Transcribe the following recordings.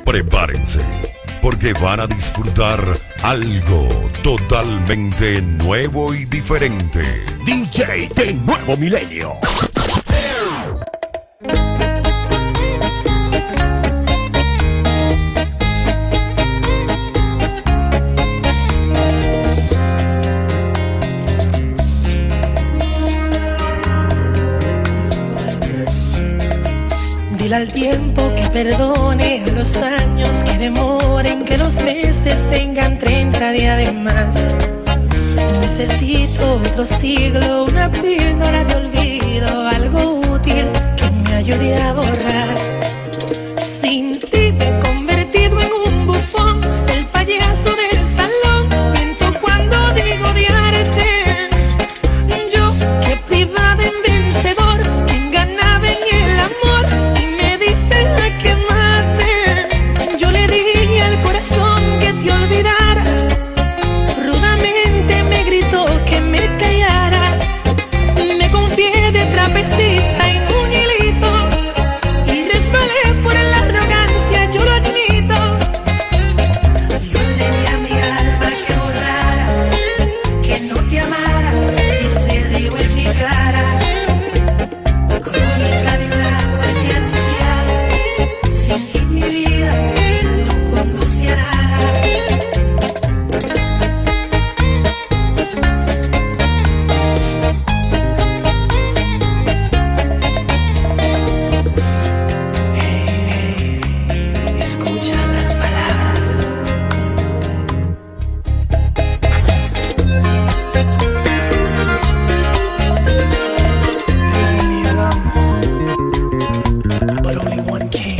Prepárense, porque van a disfrutar algo totalmente nuevo y diferente. DJ de Nuevo Milenio. Dile al tiempo que perdone, a los años que demoren, que los meses tengan 30 días de más. Necesito otro siglo, una píldora de olvido, algo útil que me ayude a borrar. Sin ti me he convertido en un bufón, el payaso del salón. Miento cuando digo odiarte. Yo que privaba en vencedor, quien ganaba en el amor, y me diste a quemarte. Yo le dije al corazón que te olvidara, rudamente me gritó que me callara. Me confié de trapecista en un hilito y resbalé por la arrogancia, yo lo admito. Y ordené a mi alma que borrara, que no te amara, y se rió en mi cara. Crónica de una muerte anunciada, sin ti mi vida no conduce a nada. Escucha las palabras. There's many of them, but only one king.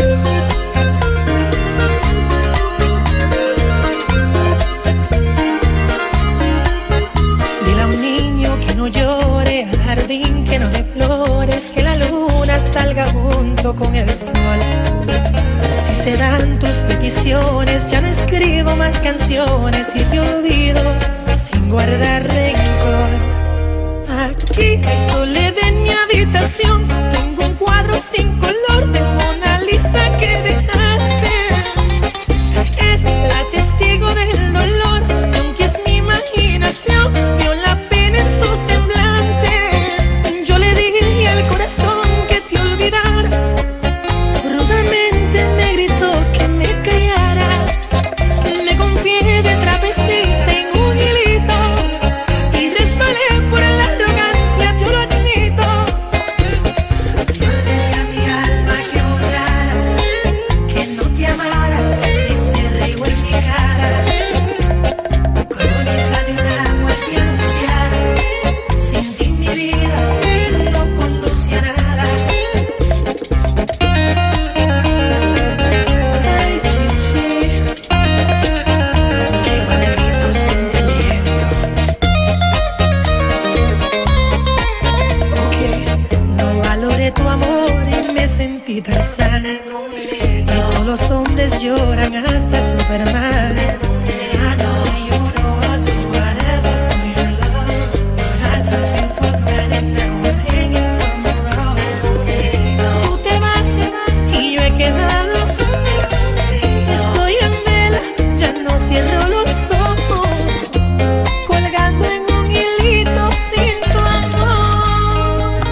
Dile a un niño que no llore, al jardín que no dé flores, que la luna salga junto con el sol. Si se dan tus peticiones, ya no escribo más canciones y te olvido sin guardar rencor. Aquí, soledad en mi habitación, tengo un cuadro sin color de Mona Lisa que dejaste. Es la testigo del dolor, y aunque es mi imaginación, vio la pena en su semblante. Yo le dije al corazón que te olvidara, rudamente me gritó que me callara. Me confié de trapecista en un hilito y resbalé por la arrogancia, yo lo admito. Y ordené a mi alma que borrara, que no te amara, y se rió en mi cara. Crónica de una muerte anunciada, sin ti mi vida no conduce a nada. Ay, chichi, qué maldito sentimiento. Ok, no valoré tu amor y me sentí tan sano. Y todos los hombres lloran hasta Superman. I know you know what to whatever for your love. You had something for granted, now I'm hanging from a rope. Tú te vas y yo he quedado sola. Estoy en vela, ya no cierro los ojos, colgando en un hilito sin tu amor.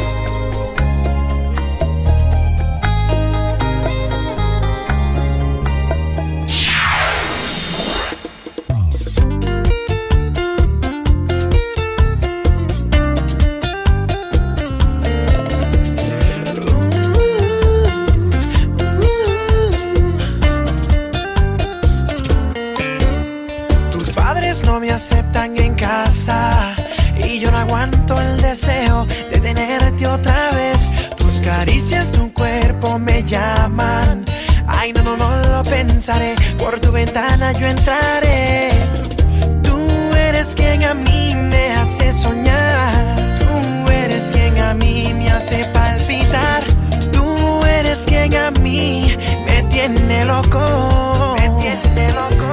Tus padres no me aceptan en casa y yo no aguanto el deseo de tenerte otra vez. Tus caricias, tu cuerpo me llaman. Ay, no, no, no lo pensaré. Por tu ventana yo entraré. Tú eres quien a mí me hace soñar. Tú eres quien a mí me hace palpitar. Tú eres quien a mí me tiene loco. Me tiene loco.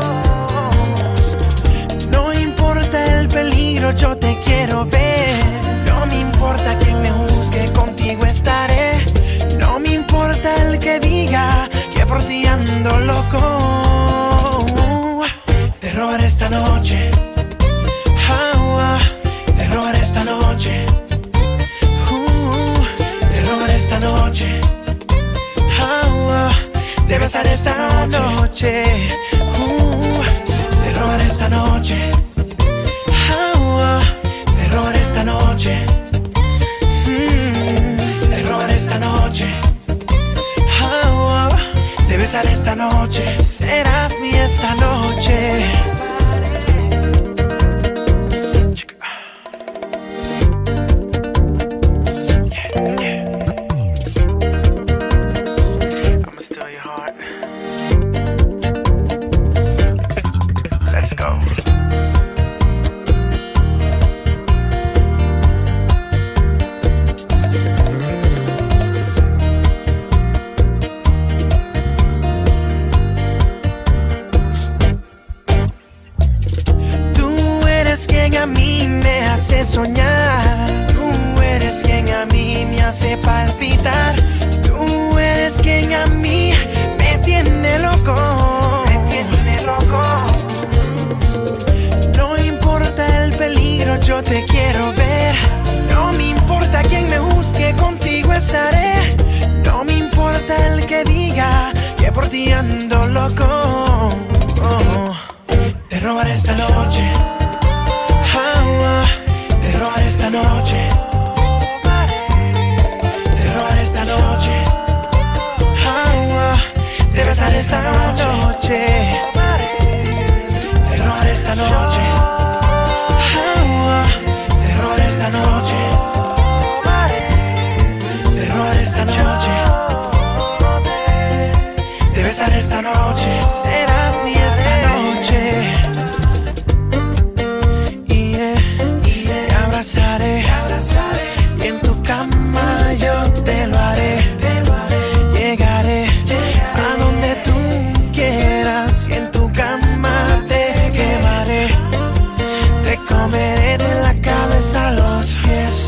No importa el peligro, yo te quiero ver. No me importa quien me juzgue, contigo estaré. No me importa el que diga que que por ti ando loco. Te robaré esta noche, te robaré esta noche, te robaré esta noche, te besaré esta noche, te robaré esta noche, te robaré esta noche, te robaré esta noche, te besaré esta noche, serás mía esta noche. A mí me hace soñar, tú eres quien a mí me hace palpitar, tú eres quien a mí me tiene loco, No importa el peligro, yo te quiero ver, no me importa quién me juzgue, contigo estaré, no me importa el que diga que por ti ando loco, te robaré esta noche, te robaré esta noche, te robaré esta noche, te besaré esta noche, te robaré esta noche, te robaré esta noche, te robaré esta noche, te besaré esta noche, serás mía esta noche. Y en tu cama yo te lo haré, llegaré a donde tú quieras y en tu cama te quemaré, te comeré de la cabeza a los pies.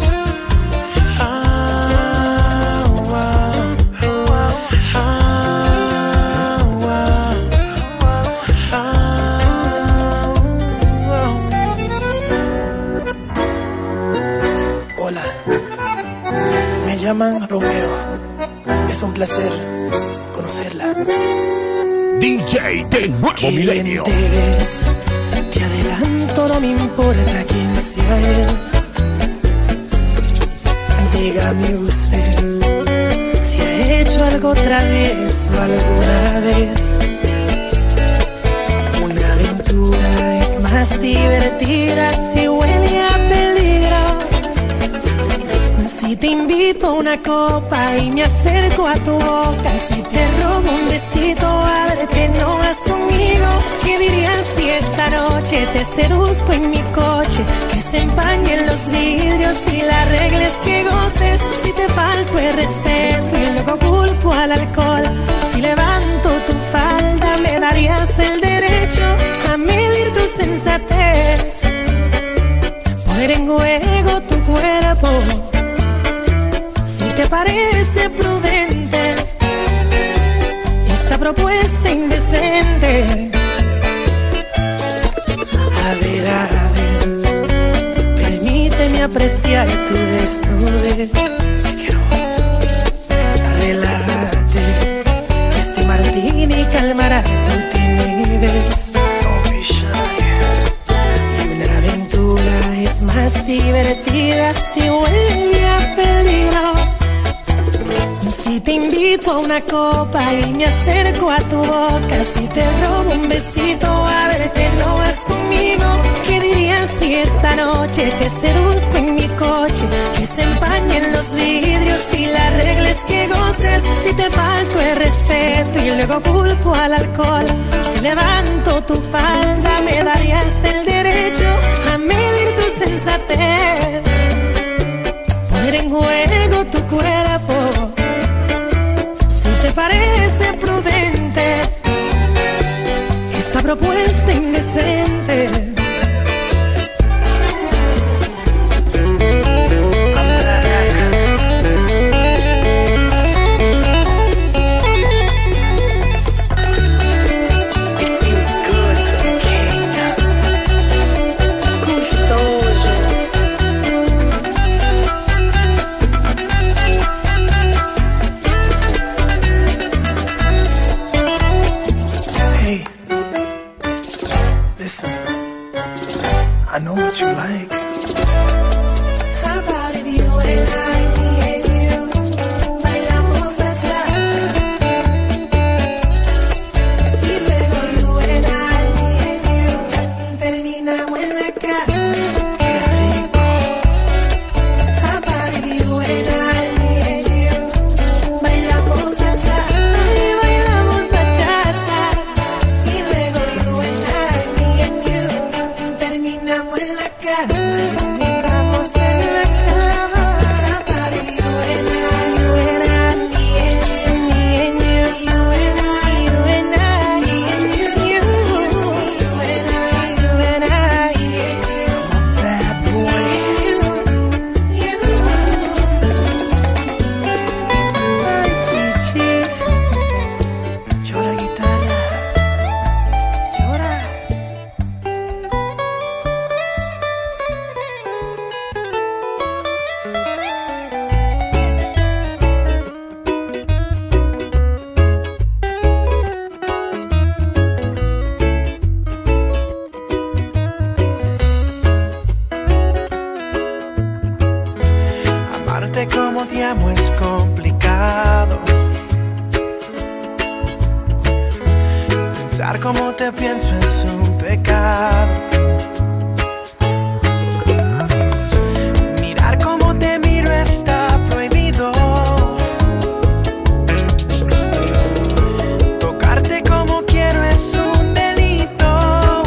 Hola, me llaman Romeo, es un placer conocerla. DJ de Nuevo Milenio. Te ves, te adelanto, no me importa quién sea él. Dígame usted si ha hecho algo travieso alguna vez. Una aventura es más divertida si huele a peligro. Si te invito a una copa y me acerco a tu boca, si te robo un besito, ábrete, no vas conmigo. ¿Qué dirías si esta noche te seduzco en mi coche? Que se empañen los vidrios y la regla es que goces. Si te falto el respeto y luego culpo al alcohol, si levanto tu falda me darías el derecho a medir tu sensatez, poner en juego tu cuerpo. Si te parece prudente esta propuesta indecente, a ver, permíteme apreciar tu desnudez. Si quiero, relájate, que este martini calmará tu timidez. Don't be shy. Y una aventura es más divertida si huele a peligro. Si te invito a una copa y me acerco a tu boca, si te robo un besito, a verte, no vas conmigo. ¿Qué dirías si esta noche te seduzco en mi coche? Que se empañen los vidrios y la regla es que goces. Si te falto el respeto y luego culpo al alcohol, si levanto tu falda me darías el derecho a medir tu sensatez, poner en juego tu cuerpo. ¿Te parece prudente esta propuesta indecente? Pensar como te pienso es un pecado. Mirar como te miro está prohibido. Tocarte como quiero es un delito.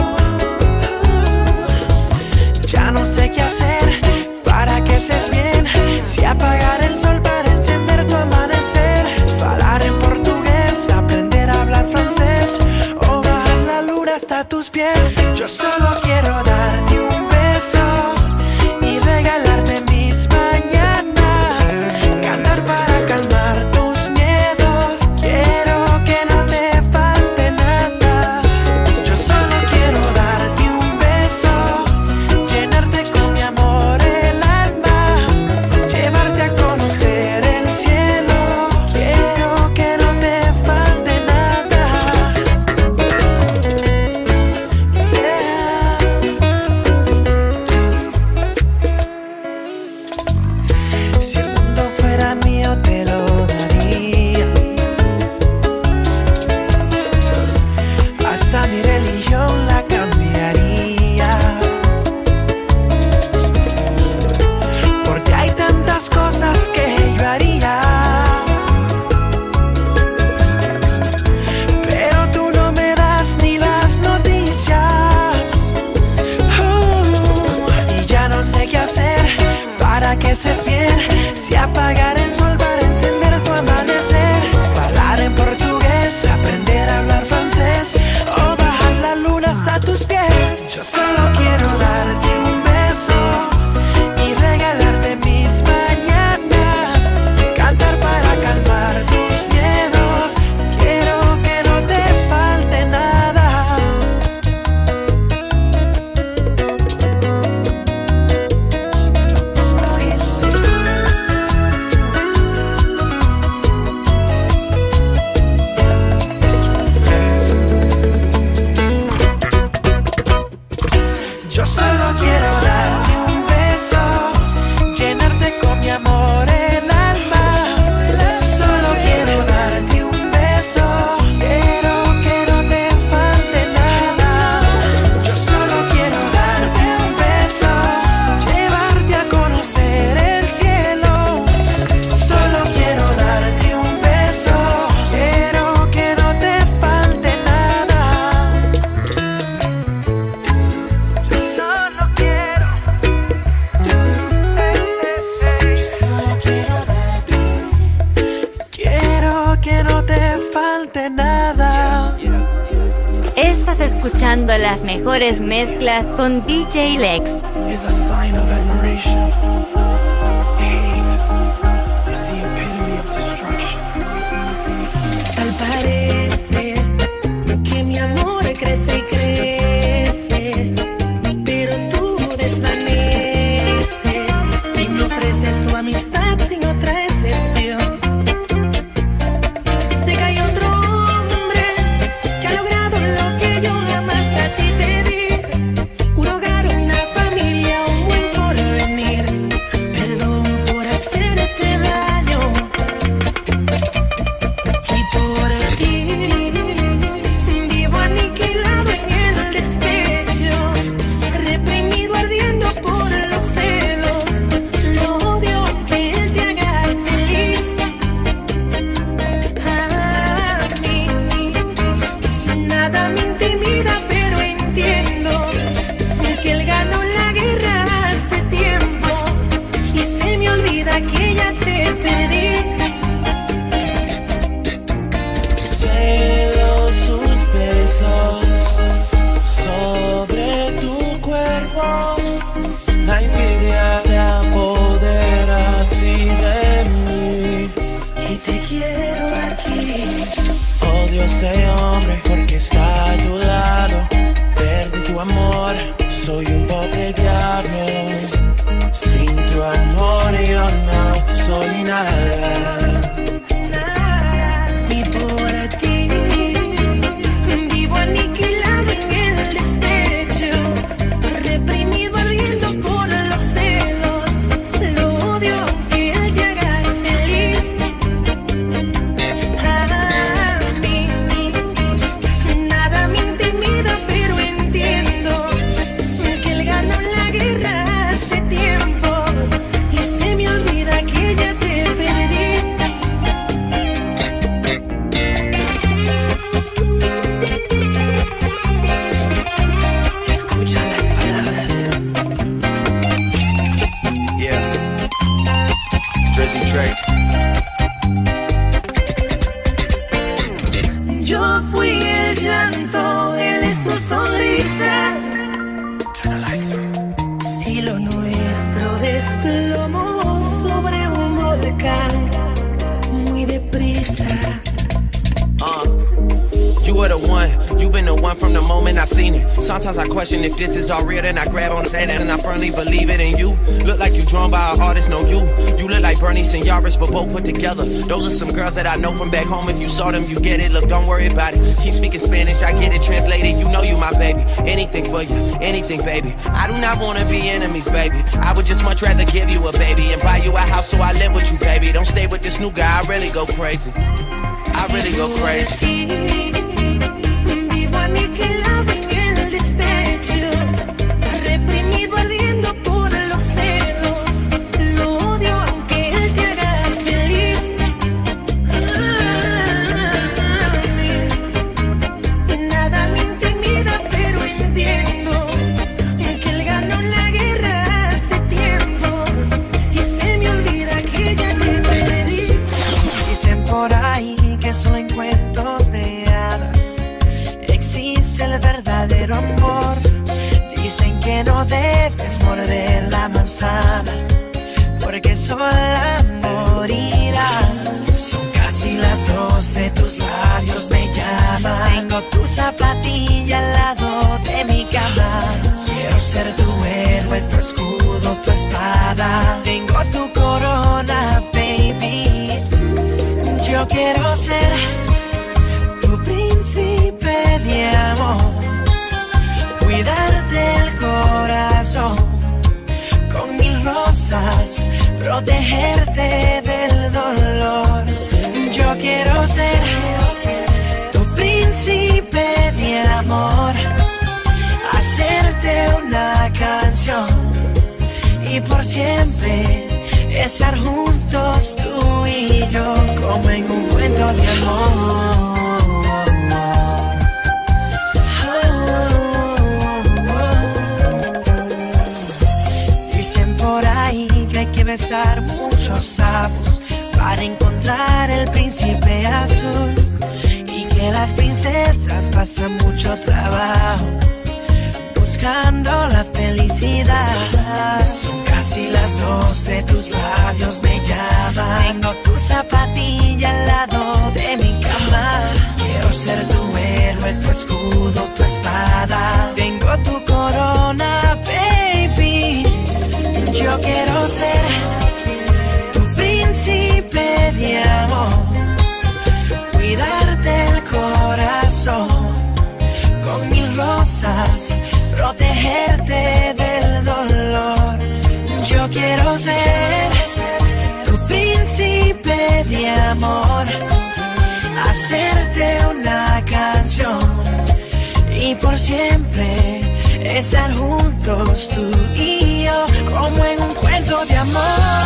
Ya no sé qué hacer para que estés bien. Si apagar el sol para encender tu amanecer. Hablar en portugués, aprender a hablar francés. O bajar la luna hasta tus pies. Yo solo quiero darte un beso y regalarte mis mañanas. Cantar para calmar tus miedos. Quiero que no te falte nada. Yo solo quiero darte un beso, llenarte con mi amor el alma, llevarte a conocer el cielo. Quiero que no te falte nada. Si el mundo fuera mío te lo daría. Hasta mi religión la cambiaría. Porque hay tantas cosas que yo haría. Pero tú no me das ni las noticias. Y ya no sé qué hacer para que estés bien. Si apagar el sol para encender tu amanecer. Hablar en portugués, aprender a hablar francés. O bajar la luna hasta tus pies. Yo solo quiero darte un beso y regalarte mis mañanas. Cantar para calmar tus miedos. Quiero que no te falte nada. Yo solo quiero darte un beso, llenarte con mi amor el alma. Solo quiero darte un beso, quiero que no te falte nada. Yo solo quiero darte un beso, llevarte a conocer el cielo. Solo quiero darte un beso, quiero que no te falte nada. Solo quiero darte. Quiero que no te falte nada. Estás escuchando las mejores mezclas con DJ Lex. Is a sign of admiration. Hate is the epitome of destruction. Tal parece que mi amor crece y crece, pero tú desvaneces y me ofreces tu amistad sin otra excepción. Sé que hay otro hombre que ha logrado lo que yo jamás a ti te di. Un hogar, una familia, un buen porvenir. Perdón por hacerte daño. Y por ti vivo aniquilado en el despecho, reprimido ardiendo por los celos. Lo odio que él te haga feliz. A mí nada me intimida, pero entiendo que él ganó la guerra hace tiempo y se me olvida que ya te perdí. Celo sus besos sobre tu cuerpo. La envidia se apodera así de mí. Y te quiero aquí. Odio a ese hombre porque está a tu lado. Perdí tu amor, soy un pobre diablo. Sin tu amor yo no soy nada. Y por ti vivo aniquilado en el despecho, reprimido ardiendo por los celos. Lo odio que él te haga feliz. A mí were the one. You been the one from the moment I seen it. Sometimes I question if this is all real, then I grab on the sand and I firmly believe it in you. Look like you drawn by an artist, no you. You look like Bernie and Yaris, but both put together. Those are some girls that I know from back home. If you saw them, you get it. Look, don't worry about it. Keep speaking Spanish, I get it translated. You know you my baby. Anything for you, anything, baby. I do not wanna be enemies, baby. I would just much rather give you a baby and buy you a house so I live with you, baby. Don't stay with this new guy, I really go crazy. I really go crazy. Vivo aniquilado en el despecho, reprimido ardiendo por los celos. Lo odio aunque él te haga feliz. Nada me intimida, pero entiendo que él ganó la guerra hace tiempo y se me olvida que ya te perdí. Dicen por ahí que solo en cuentos de hadas existe el verdadero amor. Dicen que no debes morder la manzana porque sola morirás. Son casi las 12, tus labios me llaman. Tengo tu zapatilla al lado de mi cama. Quiero ser tu héroe, tu escudo, tu espada. Tengo tu corona, baby. Yo quiero ser tu príncipe de amor, cuidarte el corazón con 1000 rosas, protegerte del dolor. Yo quiero ser tu príncipe de amor, hacerte una canción y por siempre estar juntos tú y yo como en un cuento de amor. Dicen por ahí que hay que besar muchos sapos para encontrar el príncipe azul y que las princesas pasan mucho trabajo buscando la felicidad. Son casi las 12, tus labios me llaman. Tengo tu zapatilla al lado de mi cama. Quiero ser tu héroe, tu escudo, tu espada. Tengo tu corona, baby. Yo quiero ser tu príncipe de amor, cuidarte el corazón con 1000 rosas, protegerte del dolor. Yo quiero ser tu príncipe de amor, hacerte una canción y por siempre estar juntos tú y yo como en un cuento de amor.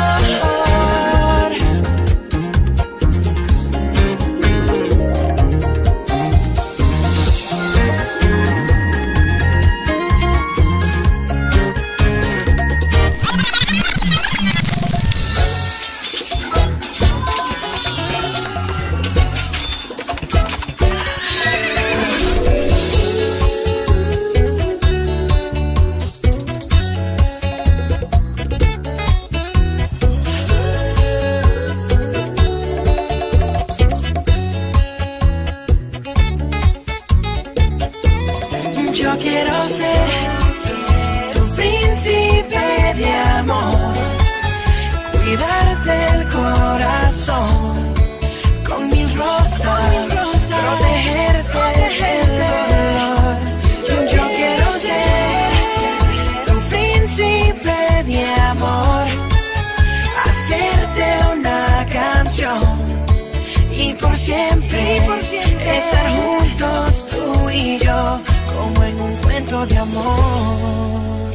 Yo quiero ser tu príncipe de amor, cuidarte el corazón con 1000 rosas, protegerte del dolor. Yo quiero ser tu príncipe de amor, hacerte una canción y por siempre estar juntos tú y yo como en un cuento de amor.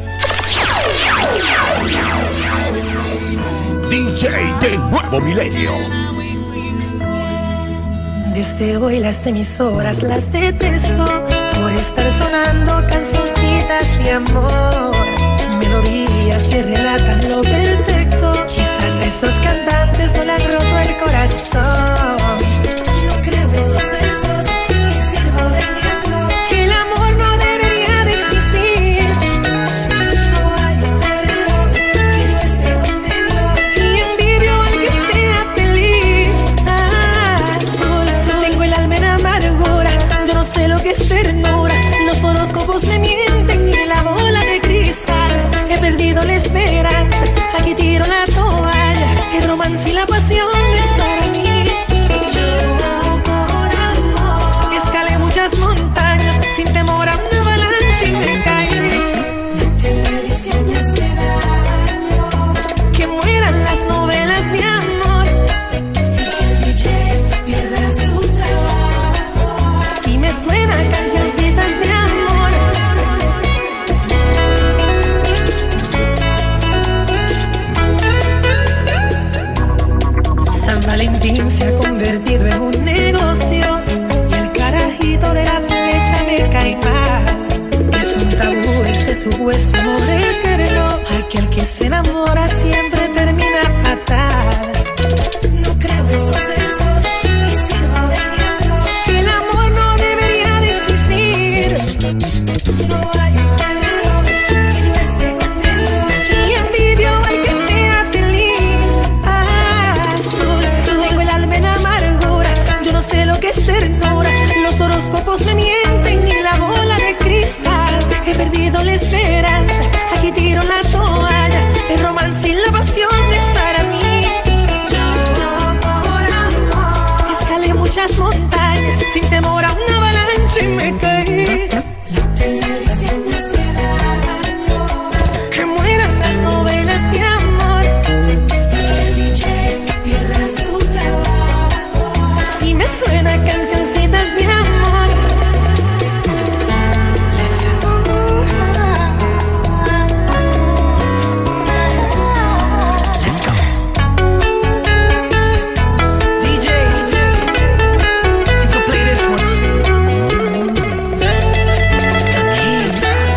DJ de Nuevo Milenio. Desde hoy las emisoras las detesto por estar sonando cancioncitas de amor, melodías que relatan lo perfecto. Quizás a esos cantantes no le han roto el corazón. No creo esos versos y sirvo de ejemplo que el amor no debería de existir. No hay un febrero que no esté contento y envidio al que sea feliz. Azul, tengo el alma en amargura, yo no sé ojos me mienten y la bola de cristal. He perdido la esperanza, aquí tiro la toalla. El romance y la pasión es para mí. Yo por amor escalé muchas montañas sin temor a una avalancha y me caí. La televisión me hace daño, que mueran las novelas de amor. El DJ pierde su trabajo. Si me suena cancioncitas de amor. Listen. Let's go. DJs, you can play this one. The King,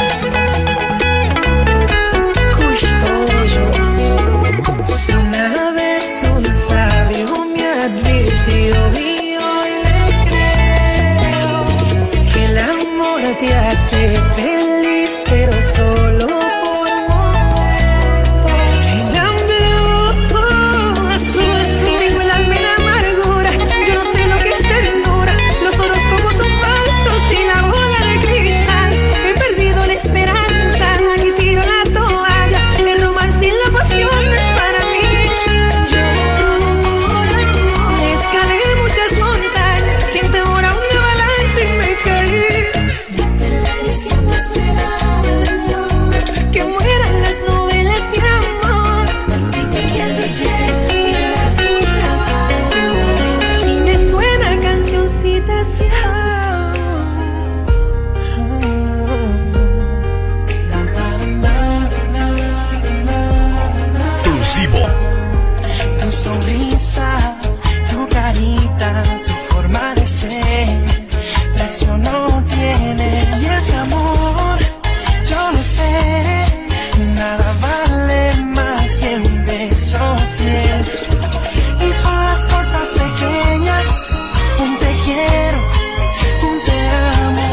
Custodio. Una vez un sabio me advirtió y hoy le creo que el amor te hace feliz, pero solo por momentos. En blue, azul, tengo el alma en amargura. Yo no sé lo que es ternura. Los horóscopos son falsos y la bola de cristal. He perdido la esperanza, aquí tiro la toalla. El romance y la pasión es para mí. Yo por amor escalé muchas montañas sin temor a una avalancha y me caí. La televisión me hace daño, que mueran las novelas de amor. Y que el DJ pierda su trabajo. Si me suena cancioncitas de amor. Exclusivo. Tu sonrisa, tu carita, tu forma de ser, precio no tiene. Y ese amor, yo lo sé, nada vale más que un beso fiel. Y son las cosas pequeñas, un te quiero, un te amo.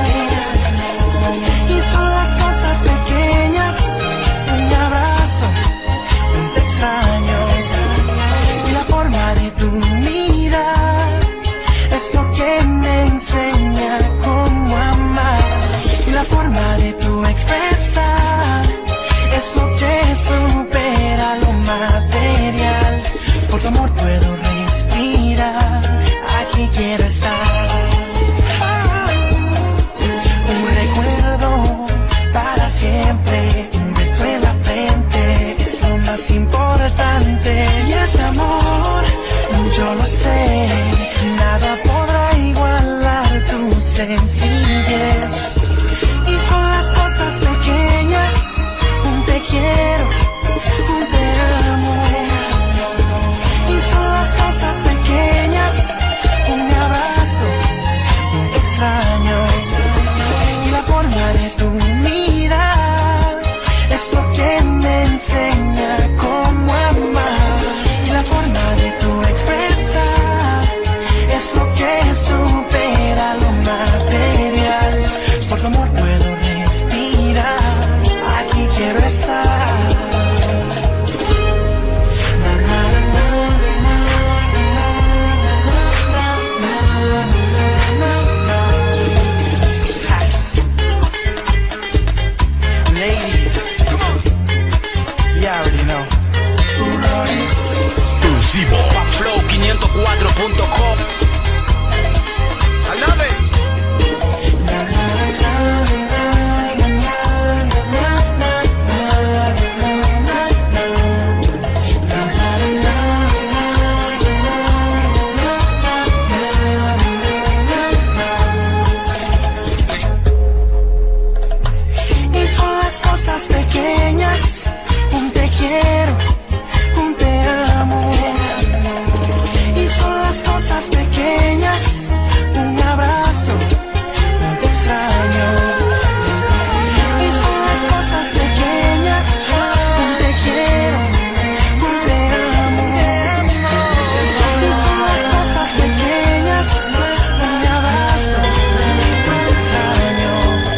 Y son las cosas pequeñas, un abrazo, un te extraño. Y la forma de tu mirar es lo que me enseña cómo amar. Y la forma de tu expresar es lo que supera lo material. Por tu amor puedo respirar, aquí quiero estar. Un recuerdo para siempre, un beso en la frente es lo más importante. Y ese amor, yo lo sé, nada podrá igualar tu sencillez. Y son las cosas pequeñas, un te quiero, un te amo. Y son las cosas pequeñas, un abrazo, un te extraño. Y la forma de tu mirar es lo que me enseña cómo amar. Y la forma de tu expresar es lo que supera lo material. Por tu amor puedo respirar, aquí quiero estar. Ladies, you already know who wrote this. Exclusivo. Flow504.com. I love it. Y son las cosas pequeñas, un te quiero, un te amo. Y son las cosas pequeñas, un abrazo, un te extraño. Y son las cosas pequeñas, un te quiero, un te amo. Y son las cosas pequeñas, un abrazo, un te extraño.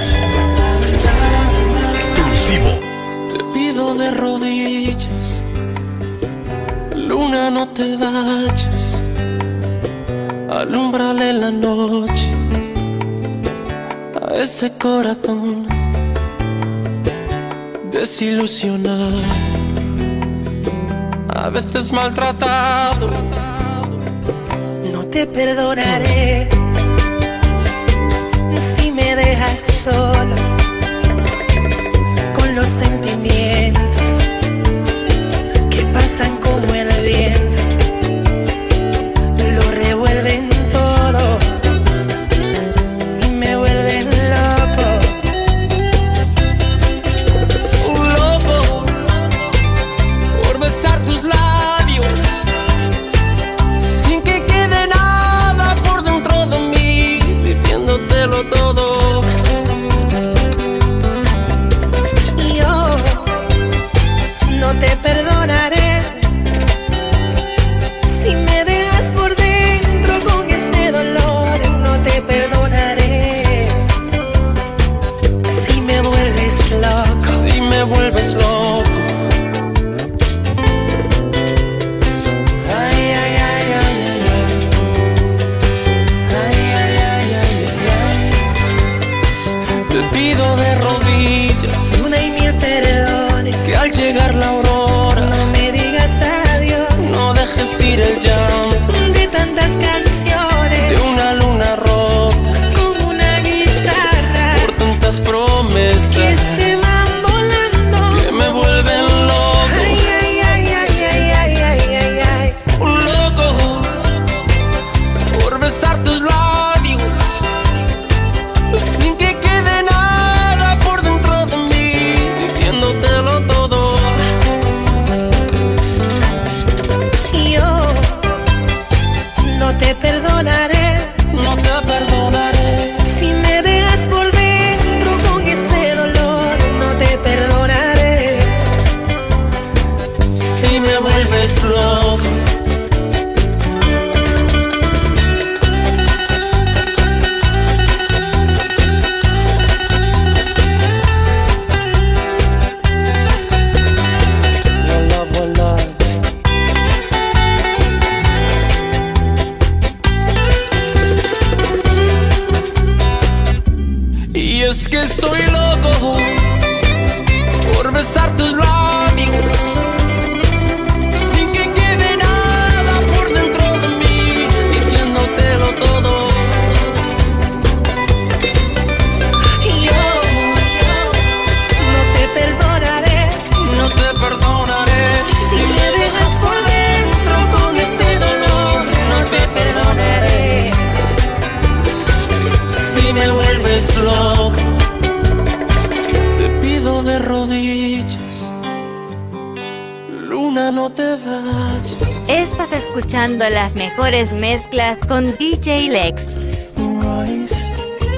Exclusivo. Te pido de rodillas, luna, no te vayas, alúmbrale la noche, a ese corazón desilusionado, a veces maltratado. No te perdonaré si me dejas solo con los sentimientos que pasan como el viento, lo revuelven todo y me vuelven loco. Loco por besar tus labios sin que quede nada por dentro de mí, diciéndotelo todo. Y yo no te perdonaré si me dejas por dentro con ese dolor. No te perdonaré si me vuelves loco. Si me vuelves loco. Ay, ay, ay, ay, ay, ay. Ay, ay, ay, ay, ay, ay. Te pido de rodillas Una y mil perdones, que al llegar la aurora no me digas adiós. no dejes ir el llanto De tantas canciones, de una luna rota como una guitarra por tantas que promesas se van volando. que me vuelven loco. Ay, ay, ay, ay, ay, ay, ay, ay, ay. Loco por besar tus labios sin que quede nada por dentro de mí, diciéndotelo todo. Y yo no te perdonaré No te perdonaré si me dejas por dentro con ese dolor. No te perdonaré si me vuelves loco. One love, one love. Y es que estoy loco por besar tus labios sin que quede nada por dentro de mí, diciéndotelo todo. y yo no te perdonaré No te perdonaré si me dejas por dentro con ese dolor. No te perdonaré si me vuelves loco. Te pido de rodillas, luna, no te vayas. Estás escuchando las mejores mezclas con DJ Lex. Royce.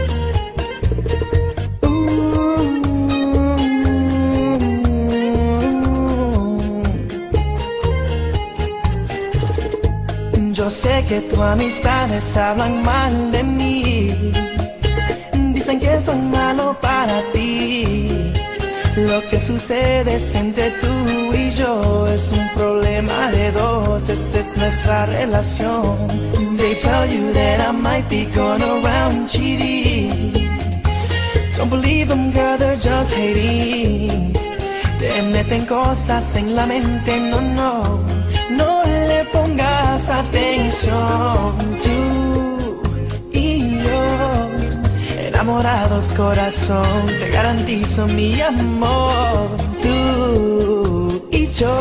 Yo sé que tus amistades hablan mal de mí, dicen que soy malo para ti. Lo que sucede es entre tú y yo, es un problema de dos, esta es nuestra relación. They tell you that I might be going around cheating. Don't believe them, girl, they're just hating. Te meten cosas en la mente, no, no, no le pongas atención. Tú y yo, enamorados corazón, te garantizo mi amor. Tú y yo,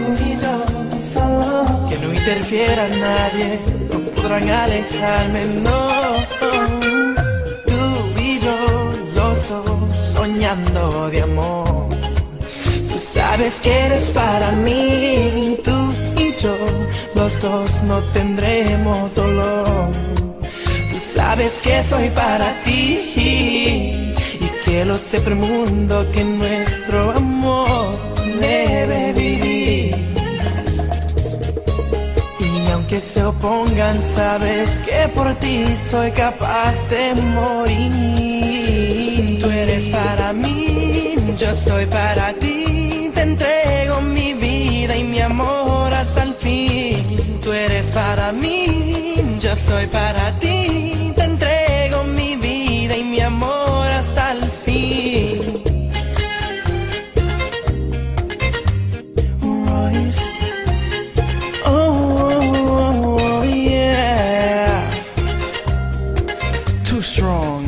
solo, que no interfiera nadie, no podrán alejarme, no. Tú y yo, los dos, soñando de amor. Tú sabes que eres para mí, tú y yo, los dos no tendremos dolor. Tú sabes que soy para ti y que lo sepa el mundo que nuestro amor debe vivir. Y aunque se opongan, sabes que por ti soy capaz de morir. Tú eres para mí, yo soy para ti, te entrego mi vida y mi amor hasta el fin. Tú eres para mí, yo soy para ti, te entrego mi vida y mi amor song.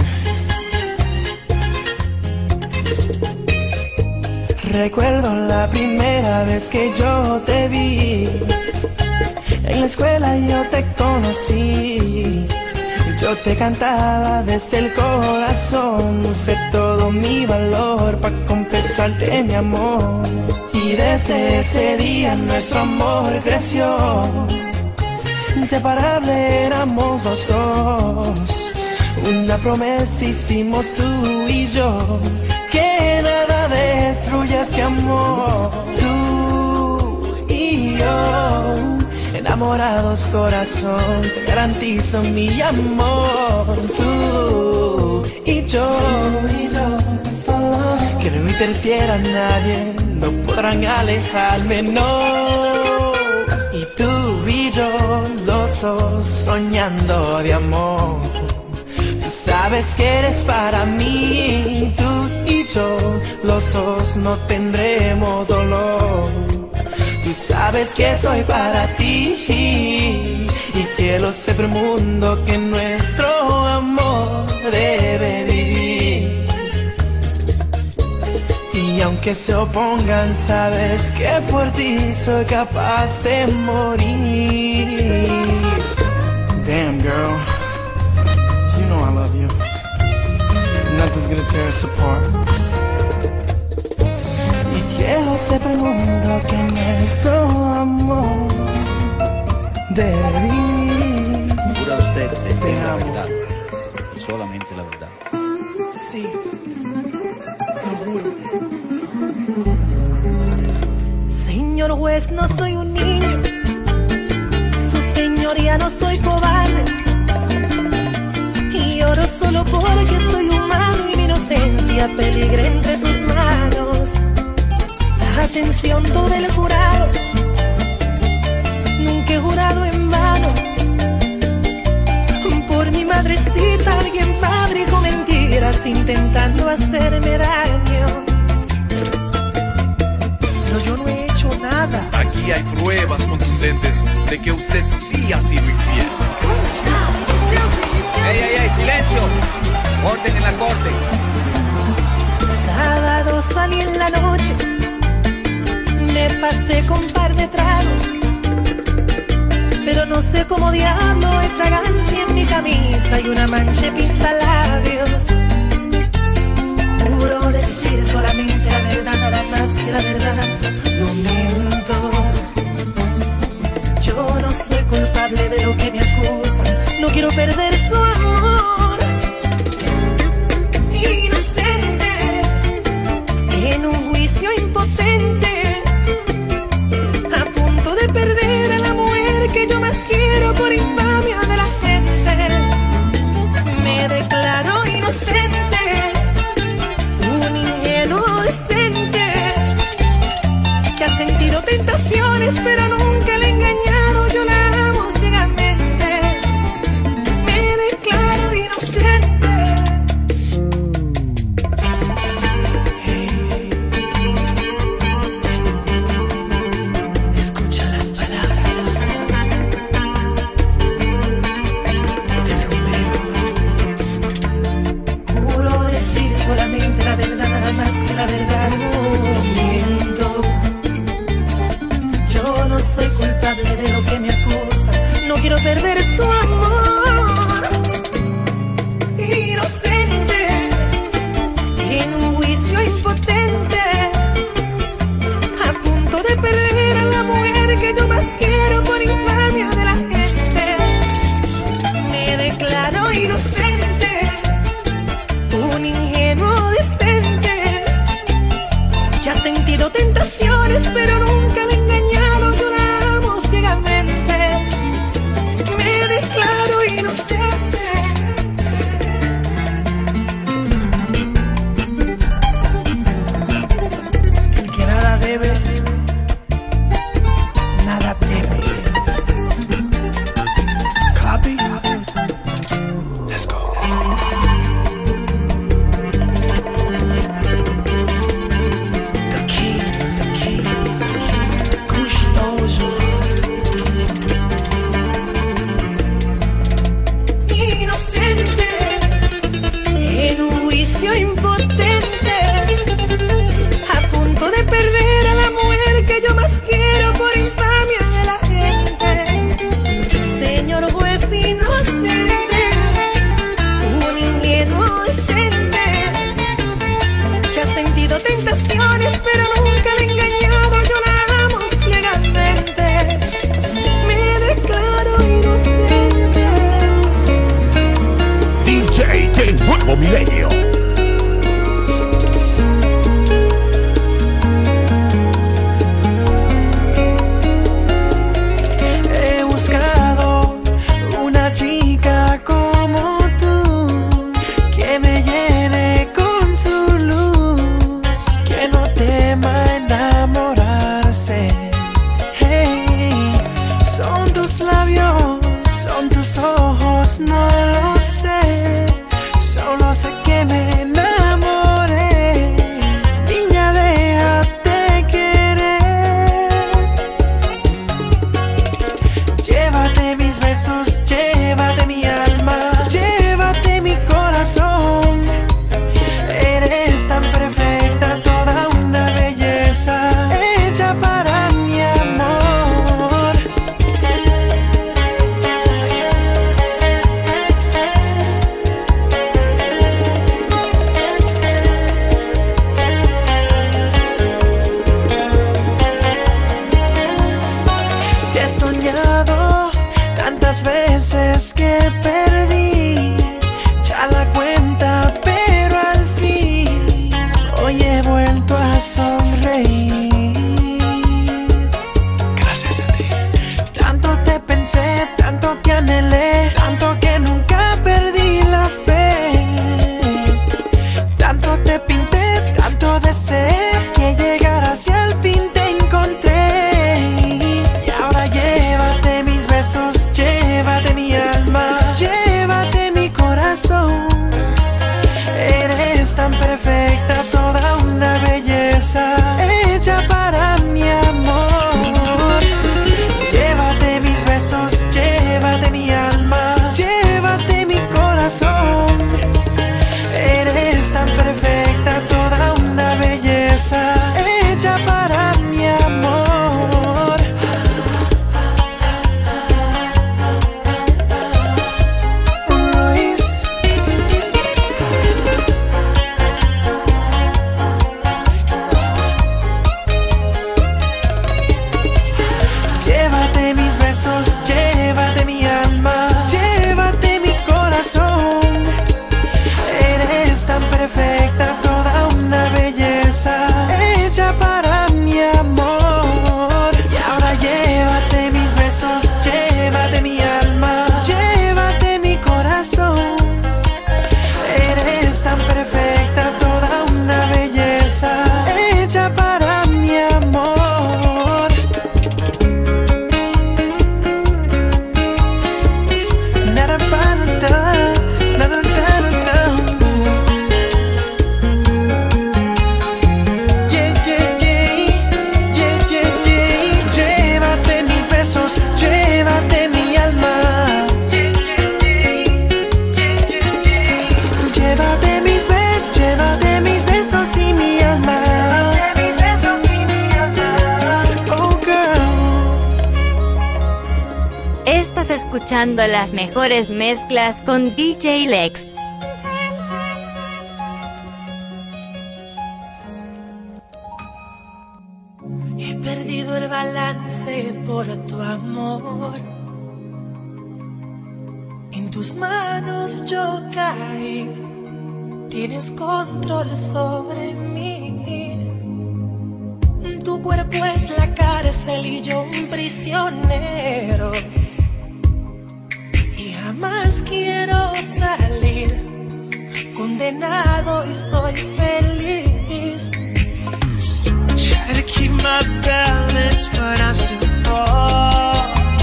Recuerdo la primera vez que yo te vi. En la escuela yo te conocí. Yo te cantaba desde el corazón. Usé todo mi valor para confesarte mi amor. Y desde ese día nuestro amor creció. Inseparable éramos los dos. Una promesa hicimos tú y yo, que nada destruya este amor. Tú y yo, enamorados corazón, te garantizo mi amor. Tú y yo, solo que no interfiera a nadie, no podrán alejarme, no. Y tú y yo, los dos soñando de amor. Tú sabes que eres para mí, tú y yo, los dos no tendremos dolor. Tú sabes que soy para ti y que lo sepa el mundo que nuestro amor debe vivir. Y aunque se opongan, sabes que por ti soy capaz de morir. Damn, girl, you know I love you. Nothing's gonna tear us apart. Y que lo sepa el mundo que nuestro amor debe vivir. Jura usted decir la amo. verdad y solamente la verdad. Sí, lo juro. Señor juez, no soy un niño, su señoría no soy cobarde, y oro solo porque soy humano y mi inocencia peligra entre sus manos. Atención todo el jurado, nunca he jurado en vano. Por mi madrecita alguien fabricó mentiras intentando hacerme daño. Pero yo no he hecho nada. Aquí hay pruebas contundentes de que usted sí ha sido infiel. ¡Ey, ey, ey! ¡Silencio! ¡Orden en la corte! Sábado salí en la noche, me pasé con un par de tragos, pero no sé cómo diablo hay fragancia en mi camisa y una mancha de pintalabios. Juro decir solamente la verdad, nada más que la verdad. No miento, yo no soy culpable de lo que me acusan. No quiero perder su amor. Inocente, en un juicio impotente, a punto de perder a la mujer que yo más quiero por infamia de la gente. Me declaro del nuevo milenio. He buscado una chica como tú, que me llene con su luz, que no tema enamorarse. Hey, son tus labios, son tus ojos, no lo sé, solo sé que me enamoré. Niña, déjate querer. Llévate mis besos, llévate mi alma, llévate mi corazón. Eres tan perfecta, toda una belleza, hecha para mi amor. Te he soñado tantas veces que perdí ya la cuenta, pero al fin hoy he vuelto a sonreír. Gracias a ti. Tanto te pensé, tanto te anhelé, tanto que nunca perdí la fe. Tanto te pinté, tanto deseé que llegaras y al fin te encontré. Y ahora llévate mis besos, llévate mi alma, llévate mi corazón. Eres tan perfecta, toda una belleza, hecha para mi amor. Llévate mis besos, llévate mi alma, llévate mi corazón. Eres tan perfecta, toda una belleza, hecha para mi amor. Royce. Llévate mis besos, llévate mi alma, llévate mi corazón. Eres tan perfecta, toda una belleza, hecha para mi amor. Y ahora llévate mis besos, llévate mi alma, llévate mi corazón. Eres tan perfecta, toda una belleza, hecha para mi amor. Llévate mis besos, llévate mi alma, llévate mis besos y mi alma. Oh girl. Estás escuchando las mejores mezclas con DJ Lex. He perdido el balance por tu amor. En tus manos yo caí. Tienes control sobre mí. Tu cuerpo es la cárcel y yo un prisionero. Y jamás quiero salir. Condenado y soy feliz. Try to keep my balance, but I still fall.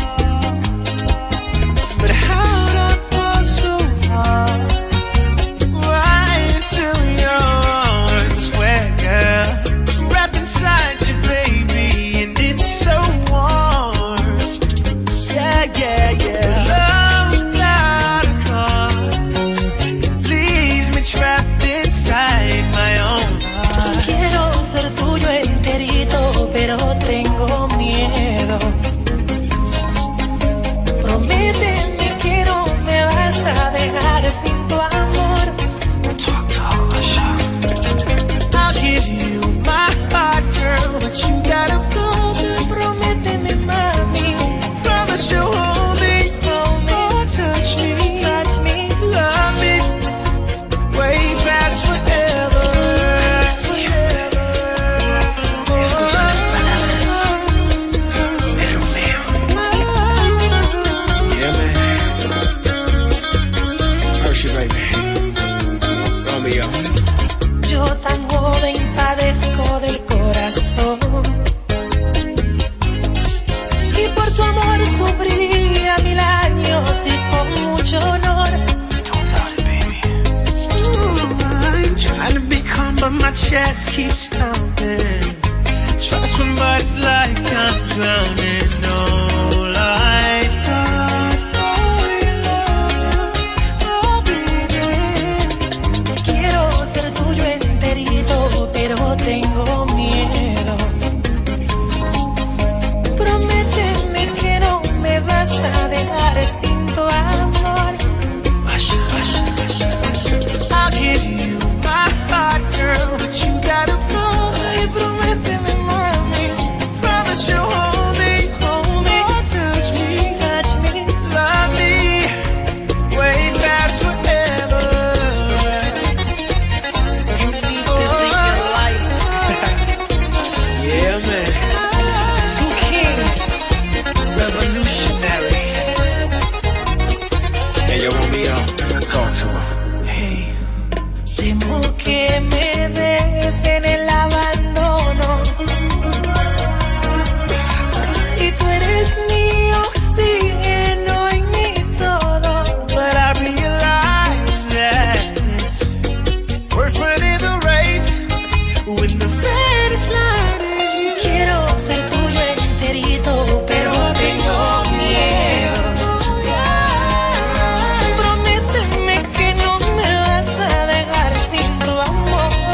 But how'd I fall so hard? Right into your arms, where girl, wrapped inside you, baby, and it's so warm. Yeah, yeah, yeah. Love without a cause leaves me trapped inside my own heart. Quiero ser tuyo enterito, pero tengo miedo. Romeo. Yo tan joven padezco del corazón y por tu amor sufriría 1000 años y con mucho honor. Don't doubt it, baby. I'm trying to be calm, but my chest keeps pounding. Try swim, but it's like I'm drowning. No lifeguard for your love, oh baby. Quiero ser tuyo enterito, pero tengo miedo. Prométeme que no me vas a dejar sin tu amor. I'll give you my heart, girl, but you gotta promise. Prométeme, mami. Promise you'll hold me, touch me, love me, way past forever. You need this in your life. Yeah, man. 2 Kings, Revolutionary. Hey, yo, Romeo, talk to her. hey, temo que me dejes en el abandono. Y tú eres mi oxígeno y mi todo. But I realize that it's worth running the race when the finish line is you. Quiero ser tuyo enterito, pero tengo miedo. Prométeme que no me vas a dejar sin tu amor.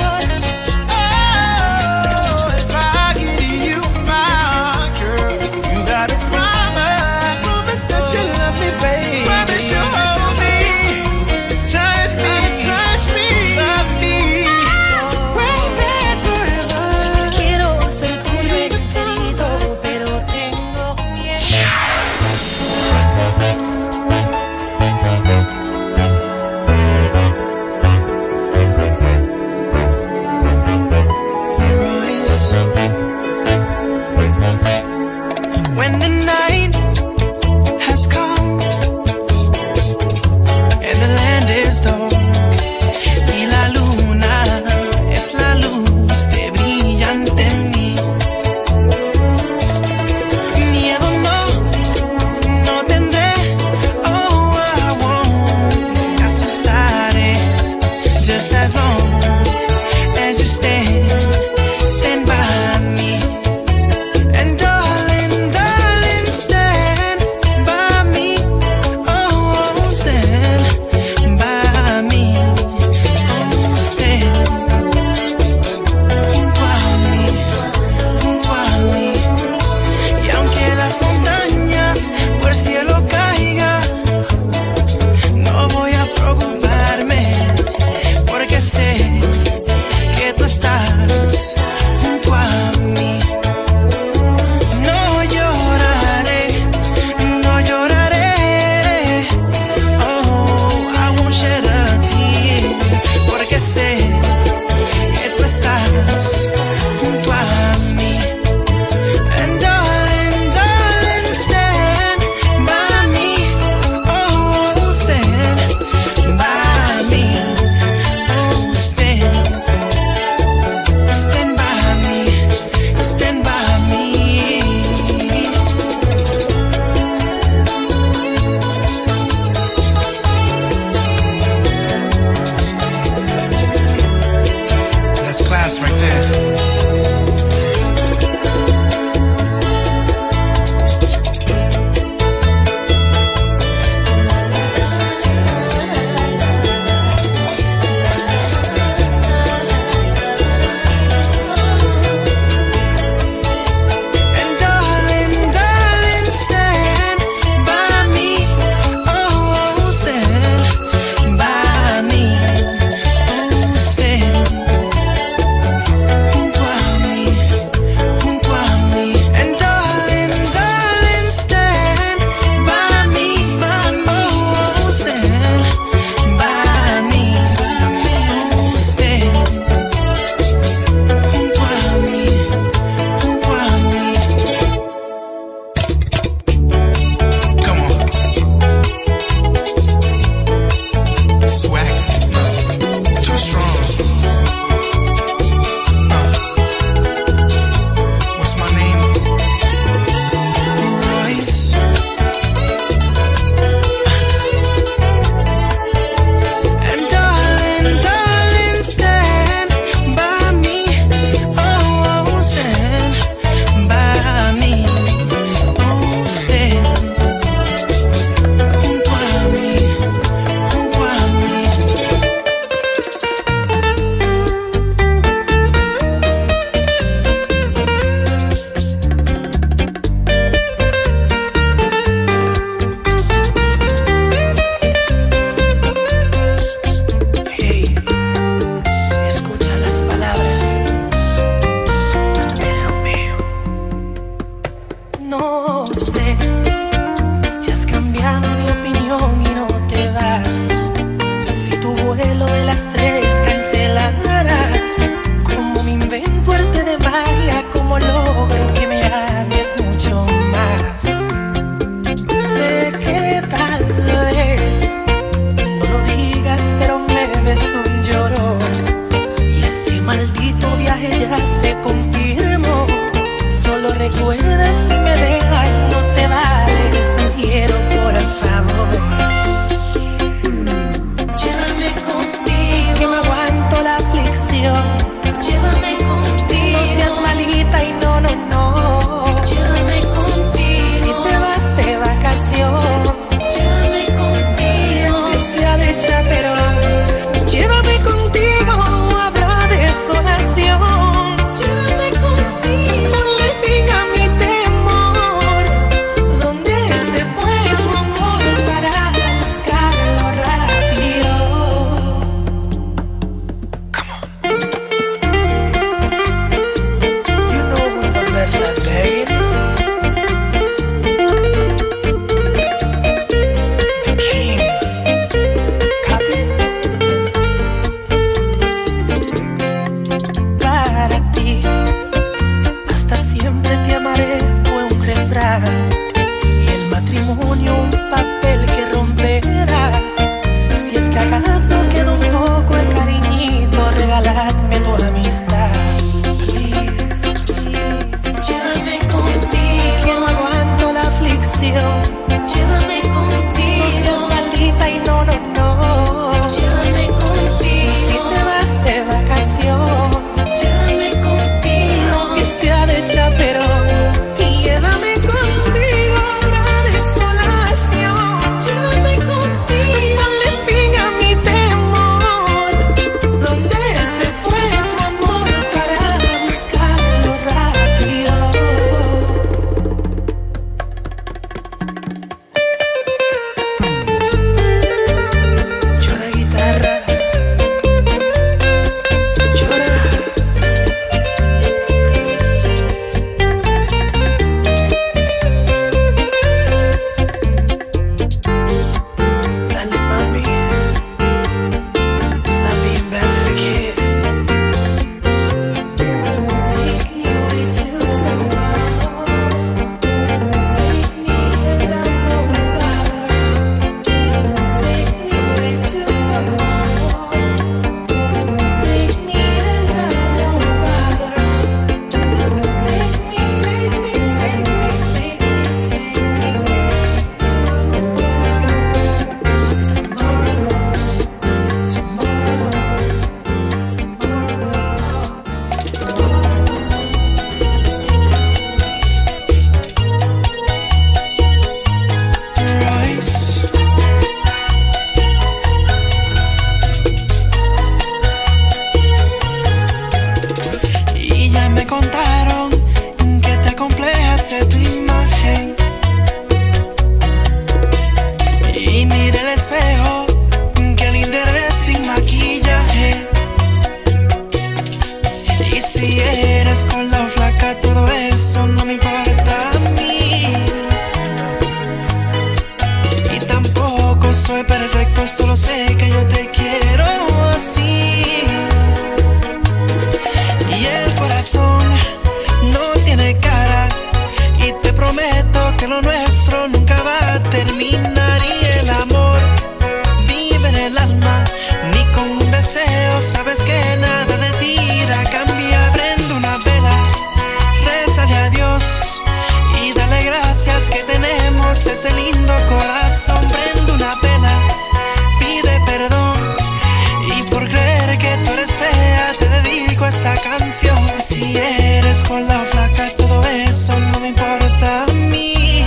canción. Si eres con la flaca, todo eso no me importa a mí.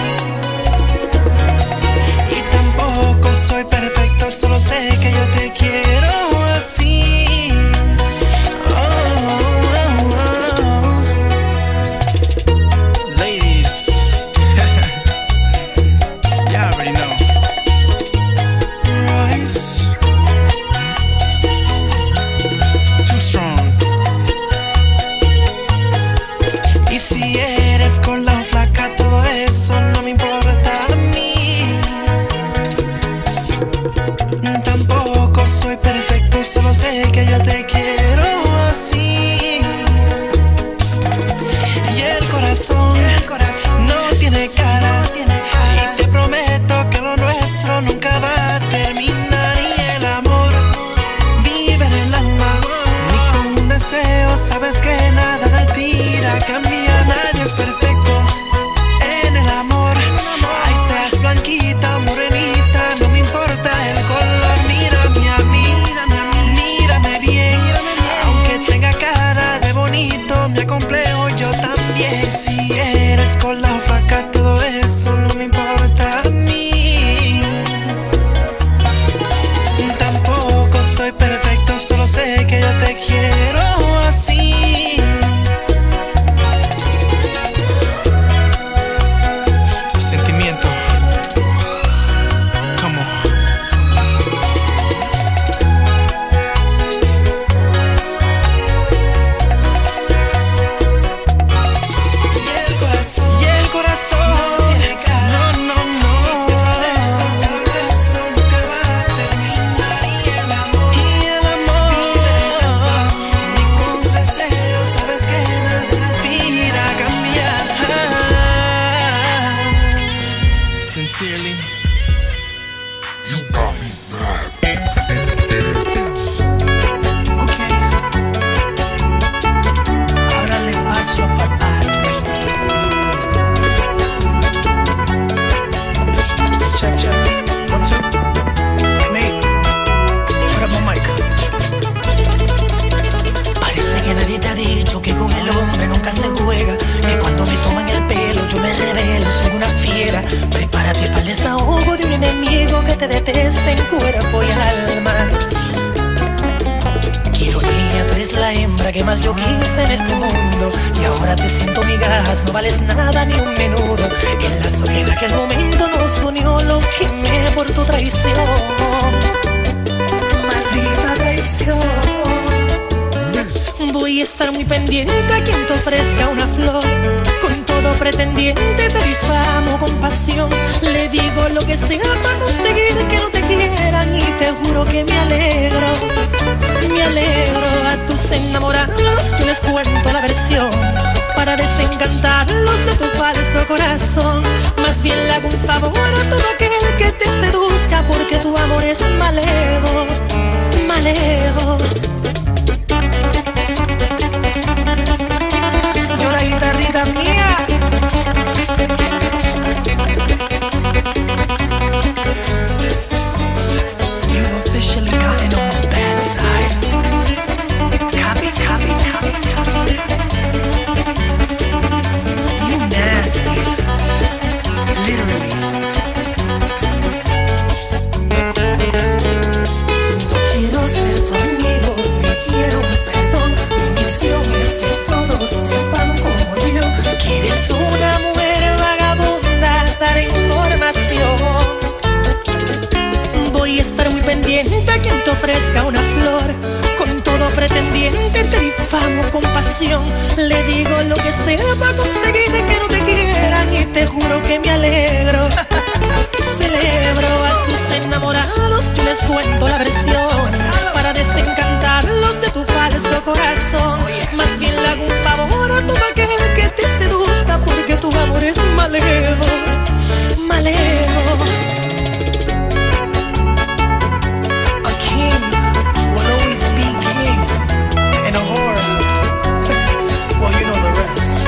Y tampoco soy perfecto, solo sé que yo te quiero así. Ladies, you already know. Royce, Too strong. y si eres con la flaca, todo eso no me importa a mí. Tampoco soy perfecto, solo sé que yo te quiero así. Y el corazón no tiene cara, y te prometo que lo nuestro nunca va a terminar. Y el amor vive en el alma, ni con un deseo sabes que nada de ti irá a cambiar. Nadie es perfecto en el amor, ay, seas blanquita o morenita, no me importa el color. Mírame a mí, mírame bien, aunque tenga cara de bonito, me acomplejo yo también. Si eres con la flaca, todo eso no me importa a mí. Tampoco soy perfecto, solo sé que yo te quiero así. Sentimiento. Come on. Y el corazón no tiene cara, no, esto nunca va a terminar. Y el amor, ni con deseo sabes que nada te irá a cambiar. Sincerely. Ok, ábrale paso a papá. Check, check, 1, 2. Mate, put up my mic. Parece que nadie te ha dicho que con el hombre nunca se juega, que cuando me toman el pelo yo me revelo, soy una fiera. Prepárate para el desahogo de un enemigo que te detesta en cuerpo y alma. Qué ironía, tú eres la hembra que más yo quise en este mundo, y ahora te siento migajas, no vales nada ni un menudo. El lazo que en aquel momento nos unió lo quemé por tu traición. Maldita traición. Voy a estar muy pendiente a quien te ofrezca una flor. Con todo pretendiente te difamo con pasión. Le digo lo que sea para conseguir que no te quieran, y te juro que me alegro. A tus enamorados yo les cuento la versión, para desencantarlos de tu falso corazón. Más bien le hago un favor a todo aquel que te seduzca, porque tu amor es malevo. Llora guitarrita mía. You've officially gotten on my bad side. Copy. You nasty. Literally. Quiero ser tu amigo, te quiero un perdón. Mi misión es que todos sepan como yo que eres una mujer vagabunda, dar información. Voy a estar muy pendiente a quien te ofrezca una flor. Con todo pretendiente te difamo con pasión. Le digo lo que sea para conseguir que no te quieran, y te juro que me alegro. Celebro a tus enamorados, yo les cuento la versión, para desencantarlos de tu falso corazón. Más bien le hago un favor a todo aquel que te seduzca, porque tu amor es malevo. A king will always be king, and a whore, well, you know the rest.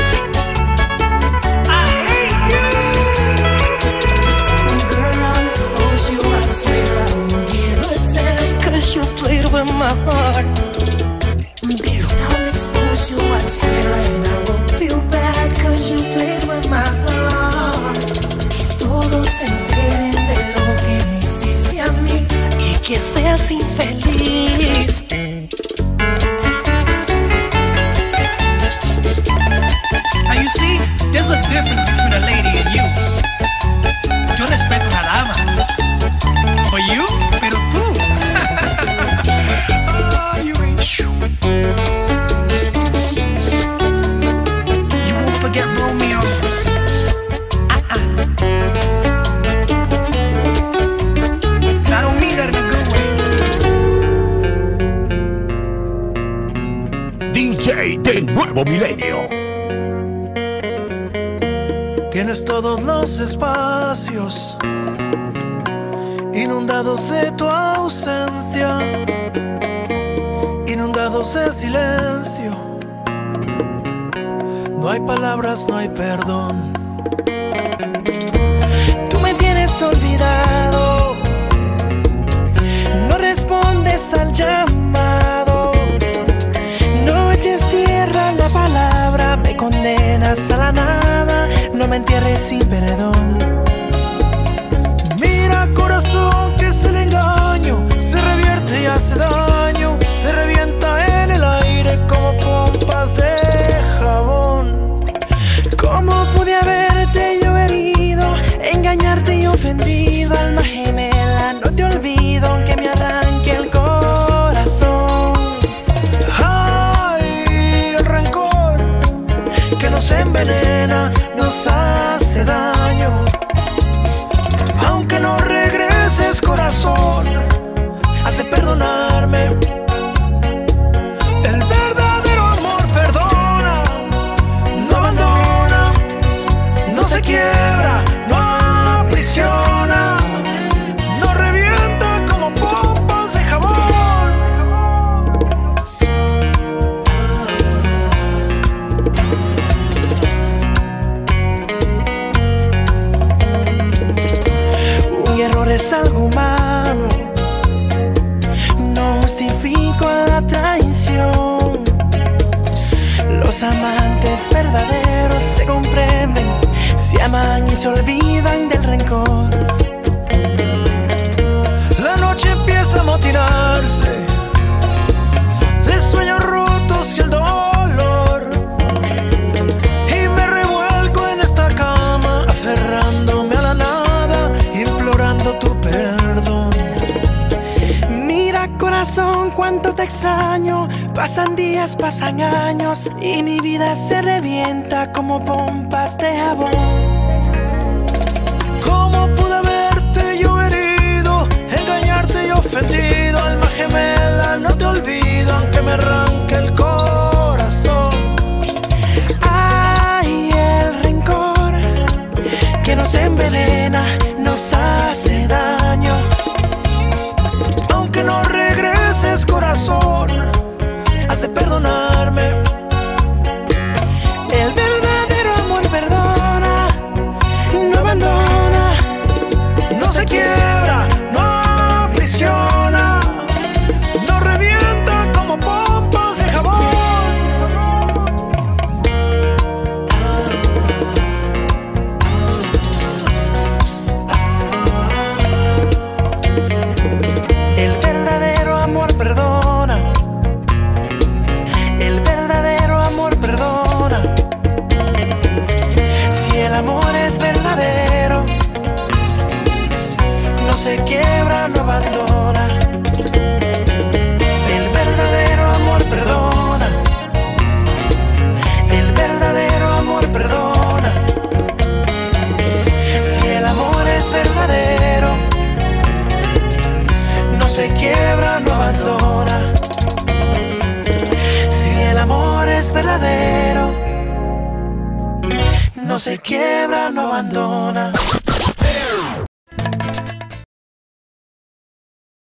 I hate you. Girl, I'll expose you, I swear I won't give a damn, 'cause you played with my heart. que seas infeliz. Now you see, there's a difference between a lady and you. Yo respeto a una dama. But you, pero tú. Oh, you ain't. You won't forget Romeo. I don't mean that in a good way. DJ de Nuevo Milenio. Tienes todos los espacios inundados de tu ausencia, inundados de silencio. No hay palabras, no hay perdón. Tú me tienes olvidado, no respondes al llamado, no eches tierra la palabra, me condenas a la nada, no me entierres sin perdón. Mira, corazón, que es el engaño, se revierte y hace daño, se revienta en el aire como pompas de jabón. ¿Cómo pude haberte yo herido, engañarte y ofendido? Alma gemela, no te olvido aunque me arranque el corazón. Ay, el rencor que nos envenena, nos hace daño. Aunque no regreses, corazón, hace perdonarme. El verdadero amor perdona, no abandona, no se quiebra, no aprisiona, no revienta como pompas de jabón. Un error es algo humano, no justifico la traición. Los amantes verdaderos se comprenden, se aman y se olvidan del rencor. La noche empieza a motinarse de sueños rotos y el dolor, y me revuelco en esta cama aferrándome a la nada, implorando tu perdón. Mira, corazón, cuánto te extraño, pasan días, pasan años y mi vida se revienta como pompas de jabón. ¿Cómo pude haberte yo herido, engañarte y ofendido? Alma gemela, no te olvido aunque me arranque el corazón. Ay, el rencor que nos envenena, nos hace daño. Aunque no regreses, corazón, has de perdonarme. El verdadero amor perdona, no abandona, No se quiebra, no aprisiona, no revienta como pompas de jabón. el verdadero amor perdona, el verdadero amor perdona. Si el amor es verdadero, no se quiebra, no abandona. El verdadero amor perdona, el verdadero amor perdona. Si el amor es verdadero, no se quiebra, no abandona. Si el amor es verdadero, no se quiebra, no abandona.